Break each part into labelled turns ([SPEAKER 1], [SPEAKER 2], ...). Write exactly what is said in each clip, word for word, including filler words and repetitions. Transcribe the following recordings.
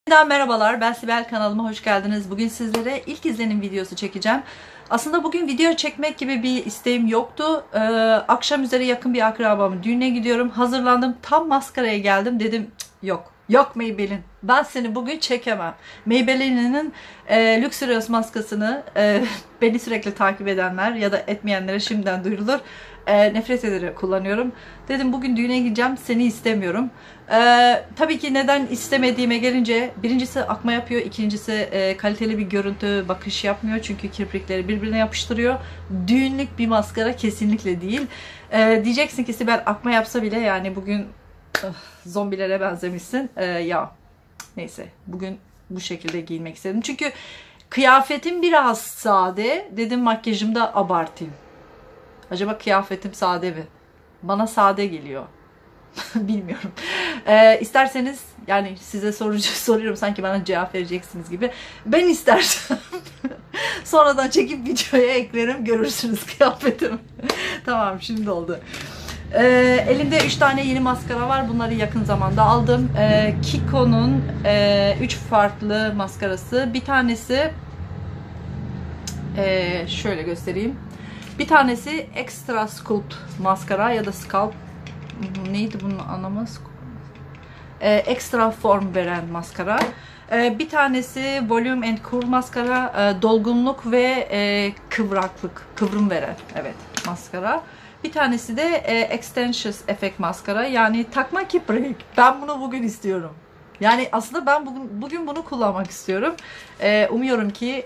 [SPEAKER 1] Yeniden merhabalar, ben Sibel, kanalıma hoş geldiniz. Bugün sizlere ilk izlenim videosu çekeceğim. Aslında bugün video çekmek gibi bir isteğim yoktu. Ee, akşam üzeri yakın bir akrabamın düğüne gidiyorum. Hazırlandım, tam maskaraya geldim. Dedim yok, yok Maybelline. Ben seni bugün çekemem. Maybelline'in e, Luxurious maskasını e, beni sürekli takip edenler ya da etmeyenlere şimdiden duyurulur. E, nefret ederek kullanıyorum. Dedim bugün düğüne gideceğim, seni istemiyorum. E, tabii ki neden istemediğime gelince, birincisi akma yapıyor, ikincisi e, kaliteli bir görüntü, bakış yapmıyor. Çünkü kirpikleri birbirine yapıştırıyor. Düğünlük bir maskara kesinlikle değil. E, diyeceksin ki Sibel akma yapsa bile yani bugün uh, zombilere benzemişsin. E, ya neyse, bugün bu şekilde giyinmek istedim. Çünkü kıyafetim biraz sade. Dedim makyajımı da abartayım. Acaba kıyafetim sade mi? Bana sade geliyor. Bilmiyorum. Ee, isterseniz yani size sorucu soruyorum sanki bana cevap vereceksiniz gibi. Ben istersem sonradan çekip videoya eklerim, görürsünüz kıyafetimi. Tamam, şimdi oldu. Ee, elimde üç tane yeni maskara var. Bunları yakın zamanda aldım. Ee, Kiko'nun üç e, farklı maskarası. Bir tanesi e, şöyle göstereyim. Bir tanesi Extra Sculpt maskara ya da Scalp, neydi bunun anlamı? Ee, ekstra form veren maskara. Ee, bir tanesi Volume and Curl maskara, e, dolgunluk ve e, kıvraklık, kıvrım veren, evet, maskara. Bir tanesi de e, Extensions Effect maskara, yani takma kiprik. Ben bunu bugün istiyorum. Yani aslında ben bugün, bugün bunu kullanmak istiyorum. E, umuyorum ki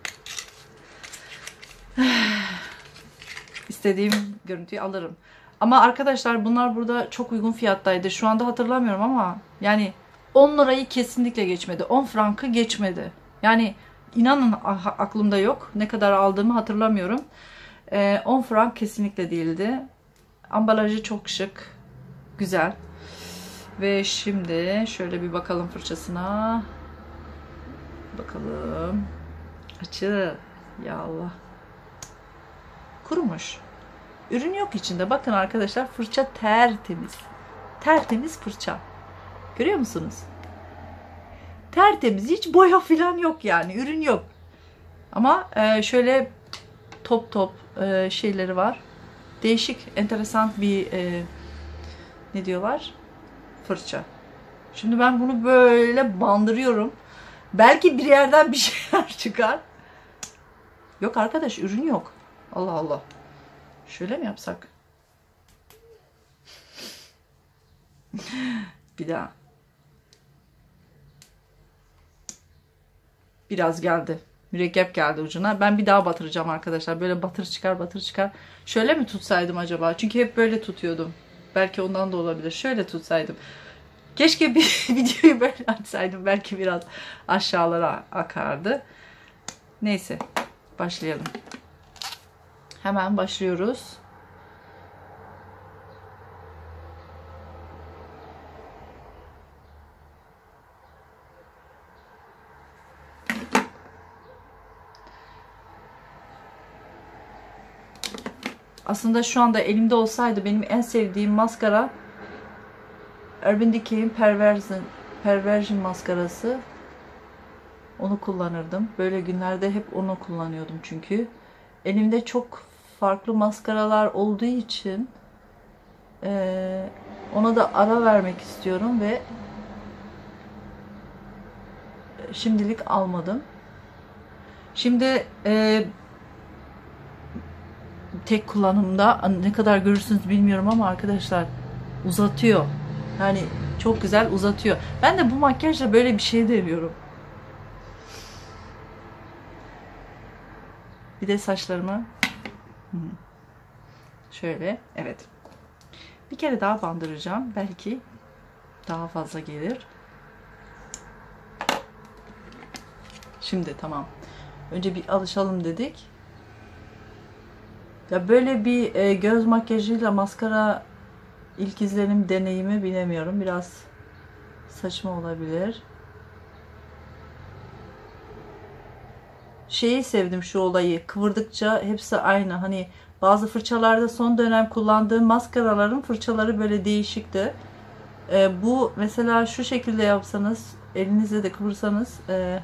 [SPEAKER 1] istediğim görüntüyü alırım. Ama arkadaşlar bunlar burada çok uygun fiyattaydı. Şu anda hatırlamıyorum ama yani on lirayı kesinlikle geçmedi. on frankı geçmedi. Yani inanın aklımda yok. Ne kadar aldığımı hatırlamıyorum. Ee, on frank kesinlikle değildi. Ambalajı çok şık. Güzel. Ve şimdi şöyle bir bakalım fırçasına. Bakalım. Açı. Ya Allah. Kurumuş. Ürün yok içinde. Bakın arkadaşlar, fırça tertemiz. Tertemiz fırça. Görüyor musunuz? Tertemiz. Hiç boya falan yok yani. Ürün yok. Ama e, şöyle top top e, şeyleri var. Değişik, enteresan bir e, ne diyorlar? Fırça. Şimdi ben bunu böyle bandırıyorum. Belki bir yerden bir şeyler çıkar. Yok arkadaş, ürün yok. Allah Allah. Şöyle mi yapsak? Bir daha. Biraz geldi. Mürekkep geldi ucuna. Ben bir daha batıracağım arkadaşlar. Böyle batır çıkar batır çıkar. Şöyle mi tutsaydım acaba? Çünkü hep böyle tutuyordum. Belki ondan da olabilir. Şöyle tutsaydım. Keşke bir videoyu böyle açsaydım. Belki biraz aşağılara akardı. Neyse. Başlayalım. Hemen başlıyoruz. Aslında şu anda elimde olsaydı benim en sevdiğim maskara Urban Decay'in Perversion, Perversion maskarası. Onu kullanırdım. Böyle günlerde hep onu kullanıyordum çünkü. Elimde çok farklı maskaralar olduğu için e, ona da ara vermek istiyorum ve şimdilik almadım. Şimdi e, tek kullanımda ne kadar görürsünüz bilmiyorum ama arkadaşlar uzatıyor. Yani çok güzel uzatıyor. Ben de bu makyajla böyle bir şey deniyorum. Bir de saçlarımı şöyle, evet. Bir kere daha bandıracağım. Belki daha fazla gelir. Şimdi tamam. Önce bir alışalım dedik. Ya böyle bir e, göz makyajıyla maskara ilk izlenim deneyimi bilemiyorum. Biraz saçma olabilir. Şeyi sevdim, şu olayı. Kıvırdıkça hepsi aynı. Hani bazı fırçalarda son dönem kullandığım maskaraların fırçaları böyle değişikti. E, bu mesela şu şekilde yapsanız elinizle de kıvırsanız e,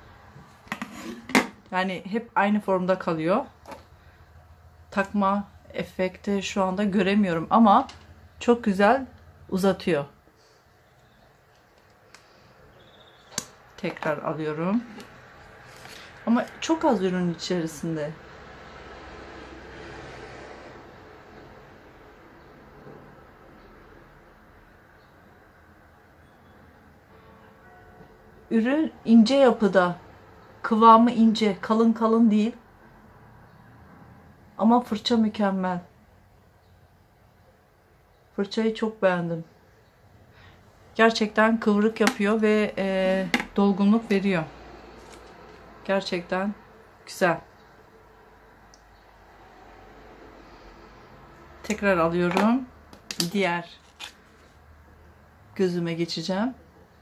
[SPEAKER 1] yani hep aynı formda kalıyor. Takma efekti şu anda göremiyorum ama çok güzel uzatıyor. Tekrar alıyorum. Ama çok az ürün içerisinde. Ürün ince yapıda. Kıvamı ince, kalın kalın değil. Ama fırça mükemmel. Fırçayı çok beğendim. Gerçekten kıvrık yapıyor ve e, dolgunluk veriyor. Gerçekten güzel. Tekrar alıyorum. Diğer gözüme geçeceğim.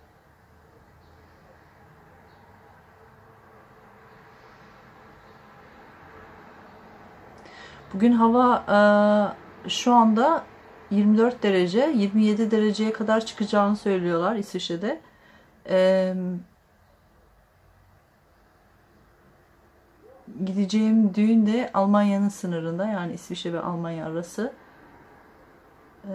[SPEAKER 1] Bugün hava e, şu anda yirmi dört derece, yirmi yedi dereceye kadar çıkacağını söylüyorlar İsviçre'de. E, gideceğim düğün de Almanya'nın sınırında, yani İsviçre ve Almanya arası. E,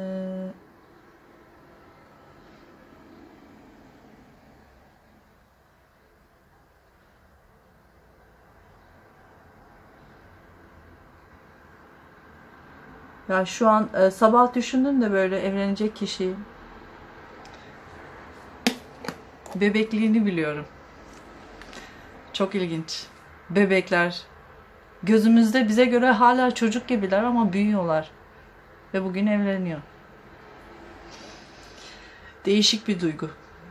[SPEAKER 1] ya şu an e, sabah düşündüm de böyle evlenecek kişi. Bebekliğini biliyorum. Çok ilginç. Bebekler. Gözümüzde bize göre hala çocuk gibiler ama büyüyorlar. Ve bugün evleniyor. Değişik bir duygu.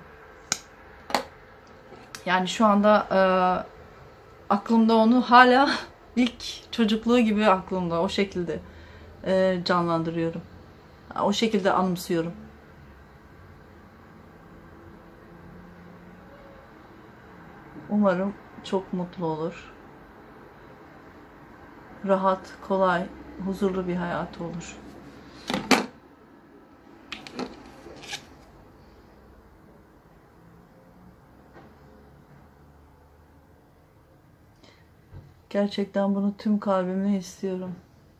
[SPEAKER 1] Yani şu anda e, aklımda onu hala ilk çocukluğu gibi aklımda. O şekilde e, canlandırıyorum. O şekilde anımsıyorum. Umarım çok mutlu olur. Rahat, kolay, huzurlu bir hayat olur. Gerçekten bunu tüm kalbimle istiyorum.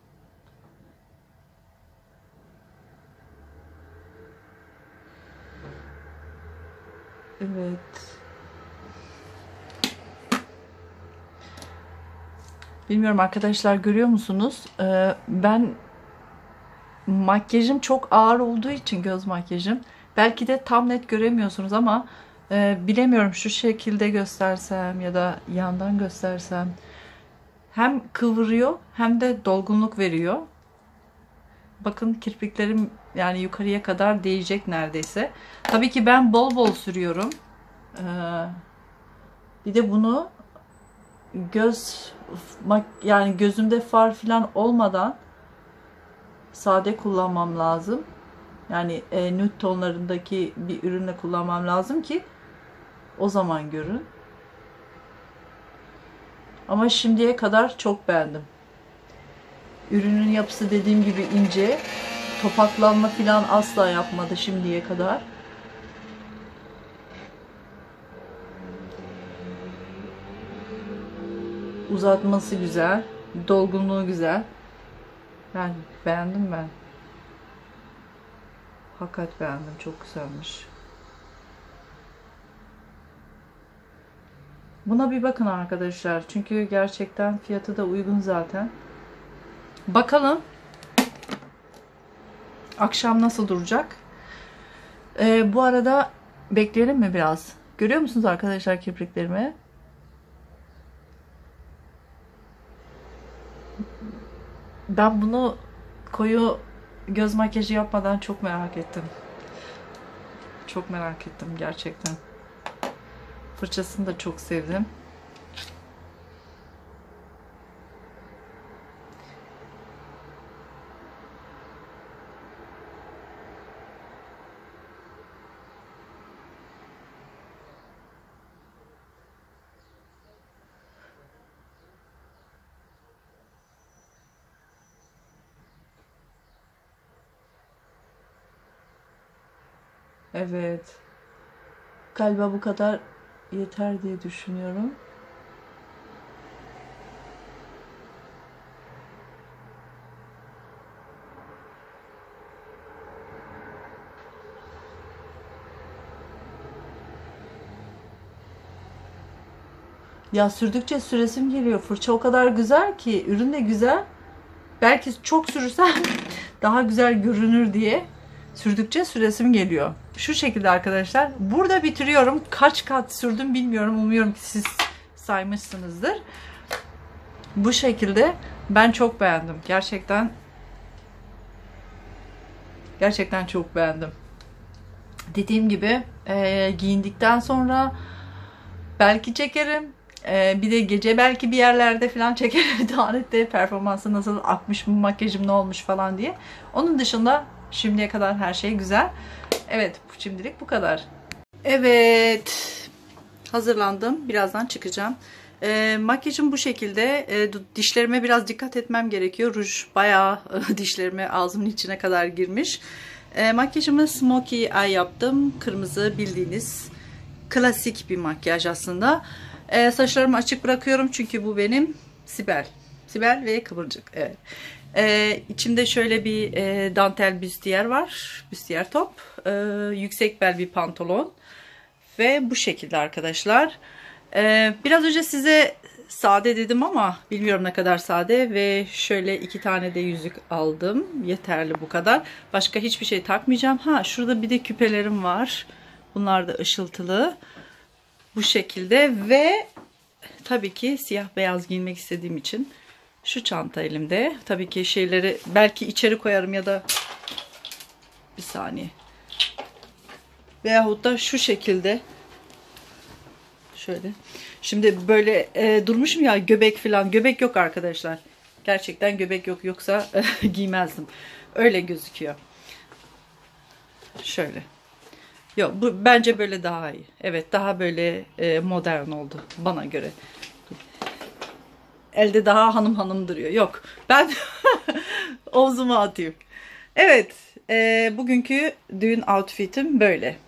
[SPEAKER 1] Evet. Bilmiyorum arkadaşlar, görüyor musunuz? Ee, ben makyajım çok ağır olduğu için, göz makyajım. Belki de tam net göremiyorsunuz ama e, bilemiyorum, şu şekilde göstersem ya da yandan göstersem. Hem kıvırıyor hem de dolgunluk veriyor. Bakın kirpiklerim yani yukarıya kadar değecek neredeyse. Tabii ki ben bol bol sürüyorum. Ee, bir de bunu göz yani gözümde far falan olmadan sade kullanmam lazım. Yani e, nude tonlarındaki bir ürünle kullanmam lazım ki o zaman görün. Ama şimdiye kadar çok beğendim. Ürünün yapısı dediğim gibi ince. Topaklanma falan asla yapmadı şimdiye kadar. Uzatması güzel. Dolgunluğu güzel. Yani beğendim ben. Hakikat beğendim. Çok güzelmiş. Buna bir bakın arkadaşlar. Çünkü gerçekten fiyatı da uygun zaten. Bakalım akşam nasıl duracak. Ee, bu arada bekleyelim mi biraz? Görüyor musunuz arkadaşlar kirpiklerimi? Ben bunu koyu göz makyajı yapmadan çok merak ettim. Çok merak ettim gerçekten. Fırçasını da çok sevdim. Evet. Galiba bu kadar yeter diye düşünüyorum. Ya sürdükçe süresim geliyor. Fırça o kadar güzel ki, ürün de güzel. Belki çok sürürsem daha güzel görünür diye sürdükçe süresim geliyor. Şu şekilde arkadaşlar. Burada bitiriyorum. Kaç kat sürdüm bilmiyorum. Umuyorum ki siz saymışsınızdır. Bu şekilde ben çok beğendim. Gerçekten gerçekten çok beğendim. Dediğim gibi e, giyindikten sonra belki çekerim. Ee, bir de gece belki bir yerlerde falan çekerim. Tuvalette performansı nasıl akmış mı, makyajım ne olmuş falan diye. Onun dışında şimdiye kadar her şey güzel. Evet, şimdilik bu kadar. Evet, hazırlandım. Birazdan çıkacağım. E, makyajım bu şekilde. E, dişlerime biraz dikkat etmem gerekiyor. Ruj bayağı dişlerime ağzımın içine kadar girmiş. E, makyajımı smokey eye yaptım. Kırmızı bildiğiniz klasik bir makyaj aslında. E, saçlarımı açık bırakıyorum çünkü bu benim Sibel. Sibel ve kıvırcık. Evet. E, içimde şöyle bir e, dantel büstiyer var. Büstiyer top. E, yüksek bel bir pantolon. Ve bu şekilde arkadaşlar. E, biraz önce size sade dedim ama bilmiyorum ne kadar sade. Ve şöyle iki tane de yüzük aldım. Yeterli bu kadar. Başka hiçbir şey takmayacağım. Ha, şurada bir de küpelerim var. Bunlar da ışıltılı. Bu şekilde ve tabii ki siyah beyaz giyinmek istediğim için şu çanta elimde. Tabii ki şeyleri belki içeri koyarım ya da bir saniye. Veyahut da şu şekilde şöyle. Şimdi böyle e, durmuşum ya, göbek falan. Göbek yok arkadaşlar. Gerçekten göbek yok. Yoksa e, giymezdim. Öyle gözüküyor. Şöyle. Yok, bu bence böyle daha iyi. Evet, daha böyle e, modern oldu bana göre. Elde daha hanım hanım duruyor. Yok, ben omzuma atayım. Evet, e, bugünkü düğün outfitim böyle.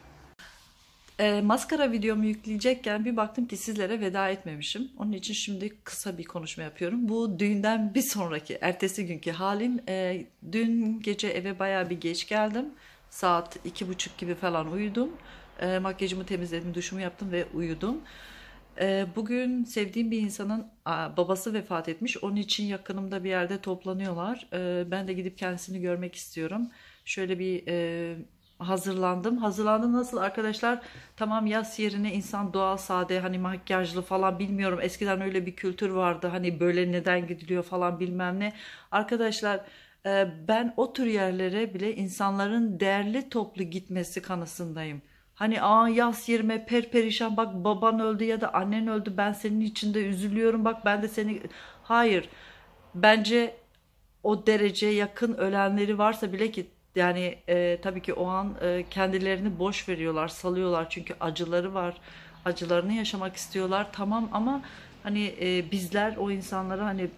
[SPEAKER 1] E, maskara videomu yükleyecekken bir baktım ki sizlere veda etmemişim. Onun için şimdi kısa bir konuşma yapıyorum. Bu düğünden bir sonraki, ertesi günkü halim. E, dün gece eve bayağı bir geç geldim. Saat iki buçuk gibi falan uyudum. E, makyajımı temizledim, duşumu yaptım ve uyudum. E, bugün sevdiğim bir insanın a, babası vefat etmiş. Onun için yakınımda bir yerde toplanıyorlar. E, ben de gidip kendisini görmek istiyorum. Şöyle bir e, hazırlandım. Hazırlandım nasıl arkadaşlar? Tamam, yaz yerine insan doğal, sade, hani makyajlı falan, bilmiyorum. Eskiden öyle bir kültür vardı. Hani böyle neden gidiliyor falan bilmem ne. Arkadaşlar, ben o tür yerlere bile insanların değerli toplu gitmesi kanısındayım. Hani aa, yaz yerime perperişan, bak baban öldü ya da annen öldü, ben senin için de üzülüyorum, bak ben de seni... Hayır, bence o derece yakın ölenleri varsa bile ki yani e, tabii ki o an e, kendilerini boş veriyorlar, salıyorlar çünkü acıları var, acılarını yaşamak istiyorlar, tamam, ama hani e, bizler o insanlara hani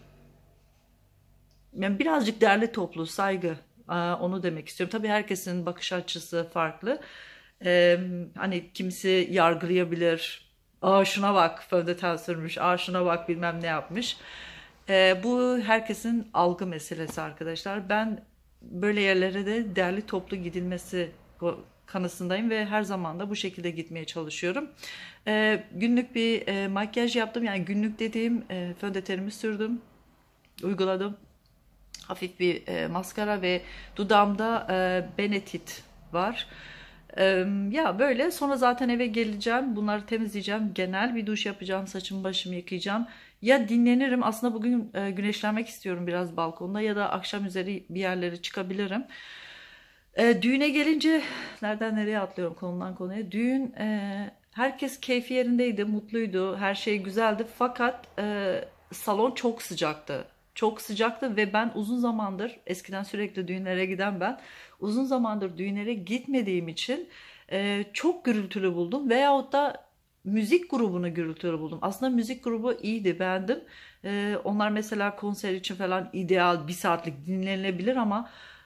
[SPEAKER 1] yani birazcık değerli toplu saygı, onu demek istiyorum. Tabii herkesin bakış açısı farklı. Ee, hani kimisi yargılayabilir. Aa, şuna bak fondöten sürmüş. Aa, şuna bak bilmem ne yapmış. Ee, bu herkesin algı meselesi arkadaşlar. Ben böyle yerlere de değerli toplu gidilmesi kanısındayım ve her zaman da bu şekilde gitmeye çalışıyorum. Ee, günlük bir e, makyaj yaptım. Yani günlük dediğim e, fondötenimi sürdüm, uyguladım. Hafif bir e, maskara ve dudağımda e, Benefit var. E, ya böyle sonra zaten eve geleceğim. Bunları temizleyeceğim. Genel bir duş yapacağım. Saçımı başımı yıkayacağım. Ya dinlenirim. Aslında bugün e, güneşlenmek istiyorum biraz balkonda ya da akşam üzeri bir yerlere çıkabilirim. E, düğüne gelince nereden nereye atlıyorum konudan konuya. Düğün e, herkes keyfi yerindeydi, mutluydu. Her şey güzeldi. Fakat e, salon çok sıcaktı. Çok sıcaktı ve ben uzun zamandır, eskiden sürekli düğünlere giden ben, uzun zamandır düğünlere gitmediğim için e, çok gürültülü buldum. Veyahut da müzik grubunu gürültülü buldum. Aslında müzik grubu iyiydi, beğendim. E, onlar mesela konser için falan ideal, bir saatlik dinlenilebilir ama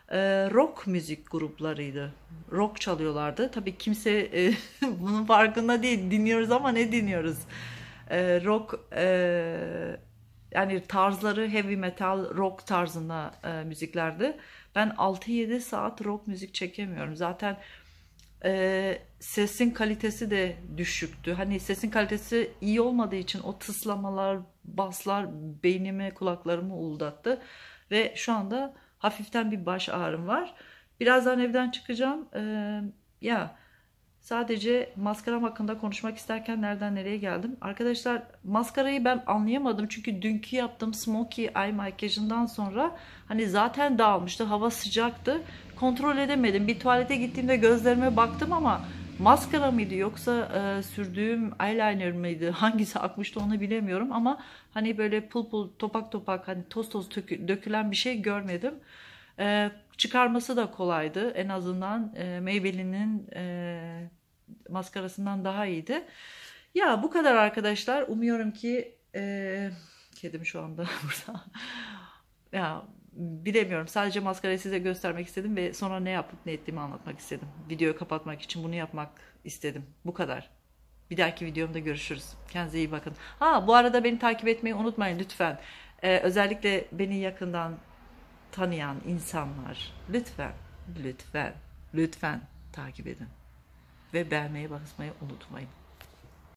[SPEAKER 1] e, rock müzik gruplarıydı. Rock çalıyorlardı. Tabii kimse e, bunun farkında değil. Dinliyoruz ama ne dinliyoruz? E, rock e, yani tarzları heavy metal rock tarzında e, müziklerdi. Ben altı yedi saat rock müzik çekemiyorum. Zaten e, sesin kalitesi de düşüktü. Hani sesin kalitesi iyi olmadığı için o tıslamalar, baslar beynimi, kulaklarımı uğuldattı. Ve şu anda hafiften bir baş ağrım var. Birazdan evden çıkacağım. E, ya sadece maskaram hakkında konuşmak isterken nereden nereye geldim? Arkadaşlar maskarayı ben anlayamadım. Çünkü dünkü yaptığım smokey eye makyajından sonra hani zaten dağılmıştı. Hava sıcaktı. Kontrol edemedim. Bir tuvalete gittiğimde gözlerime baktım ama maskara mıydı yoksa e, sürdüğüm eyeliner mıydı? Hangisi akmıştı onu bilemiyorum ama hani böyle pul pul topak topak hani toz toz tökü- dökülen bir şey görmedim. E, çıkarması da kolaydı. En azından e, Maybelline'in e, maskarasından daha iyiydi. Ya bu kadar arkadaşlar. Umuyorum ki e, kedim şu anda burada. Ya bilemiyorum. Sadece maskarayı size göstermek istedim ve sonra ne yapıp ne ettiğimi anlatmak istedim. Videoyu kapatmak için bunu yapmak istedim. Bu kadar. Bir dahaki videomda görüşürüz. Kendinize iyi bakın. Ha bu arada beni takip etmeyi unutmayın lütfen. Ee, özellikle beni yakından tanıyan insanlar lütfen, lütfen, lütfen takip edin. Ve beğenmeyi basmayı unutmayın.